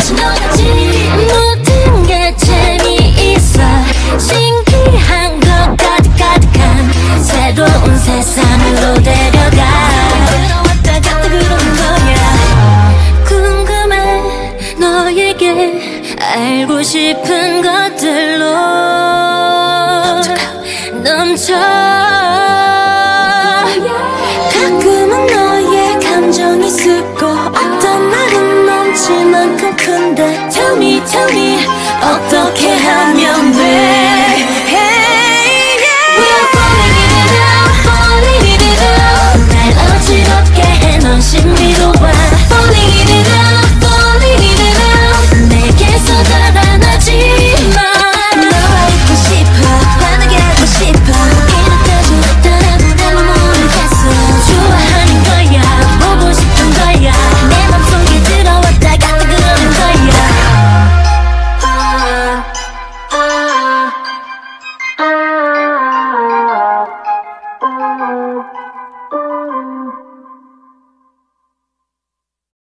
모든 게 재미있어 신기한 것 가득가득한 새로운 세상으로 데려가 왔다 갔다 그러는 거야. 궁금해 너에게 알고 싶은 것들로 넘쳐. 가끔은 너의 감정이 숙고 어떤 날은 넘칠 만큼 큰데 Tell me 어떻게 하면